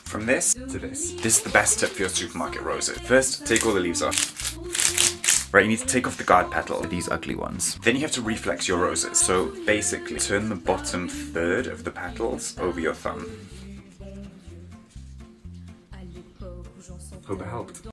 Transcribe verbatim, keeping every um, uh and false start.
From this to this. This is the best tip for your supermarket roses. First, take all the leaves off. Right, you need to take off the guard petal, these ugly ones. Then you have to reflex your roses. So basically, turn the bottom third of the petals over your thumb. Hope it helped.